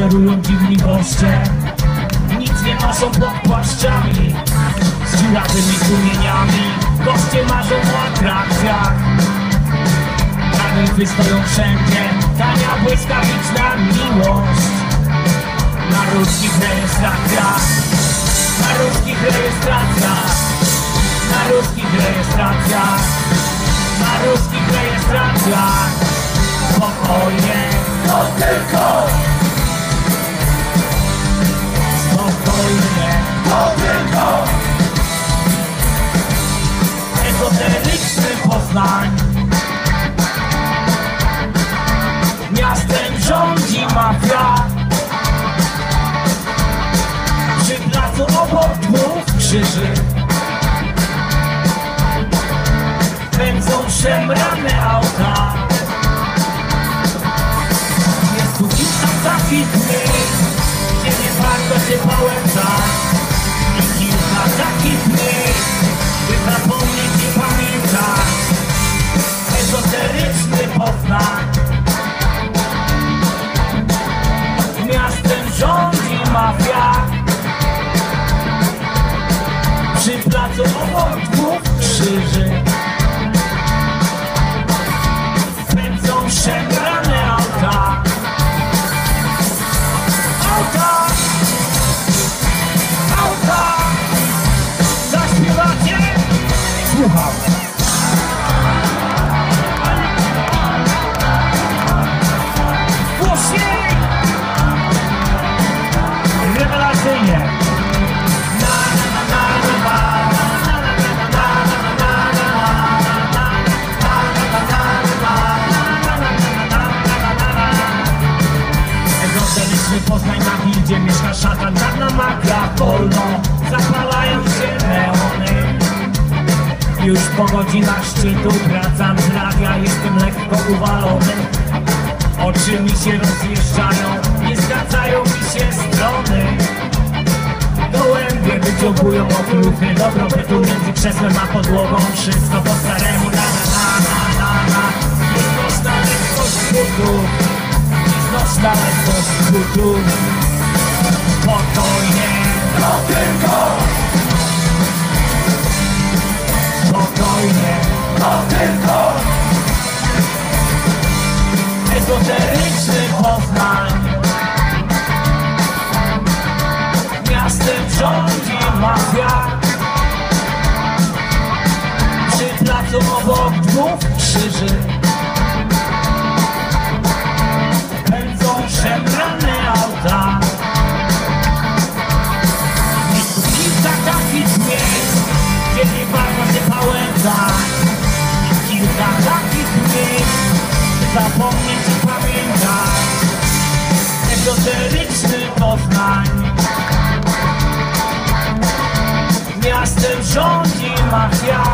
maszerują dziwni goście, nic nie noszą pod płaszczami, z dziurawymi sumieniami. Goście marzą o atrakcjach, tarify stoją wszędzie, tania błyskawiczna miłość. Na ruskich rejestracjach, na ruskich rejestracjach, na ruskich rejestracjach, na ruskich rejestracjach. Spokojnie, to tylko, spokojnie, to tylko ezoteryczny Poznań. Miastem rządzi mafia, przy placu obok dwóch krzyży pędzą szemrane auta. Jest tu kilka takich miejsc, gdzie nie warto się pałętać, i kilka takich miejsc, by zapomnieć i pamiętać. Ezoteryczny Poznań, miastem rządzi mafia, przy placu obok dwóch krzyży pędzą szemrane auta. Auta, auta, zaśpiewacie? Słucham. Głośniej! Rewelacyjnie! Ezoteryczny Poznań, na wildzie mieszka szatan, czarna magia, wolno zapalają się neony. Już po godzinach szczytu wracam z radia, jestem lekko uwalony. Oczy mi się rozjeżdżają, nie zgadzają mi się strony. Gołębie wyciągują okruchy dobrobytu między krzesłem a podłogą. Wszystko po staremu, na na na na na. Nieznośna lekkość butów, nieznośna lekkość butów. Spokojnie, to tylko, spokojnie, to tylko ezoteryczny Poznań. Miastem rządzi mafia, przy placu obok dwóch krzyży pędzą szemrane auta. Jest tu kilka takich miejsc, gdzie nie warto się pałętać, i kilka takich miejsc, by zapomnieć i pamiętać. Ezoteryczny Poznań, miastem rządzi mafia,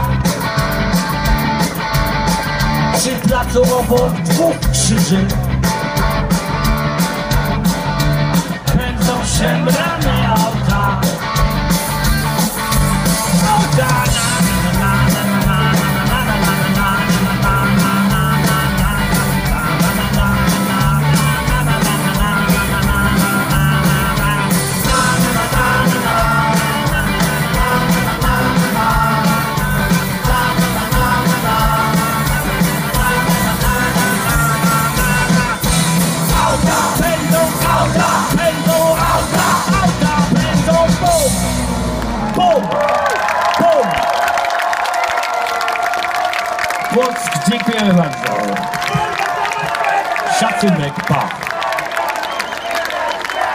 przy placu obok dwóch krzyży pędzą szemrane auta. Auta, na na na na na na na na Dziękujemy bardzo. Szacunek, pa.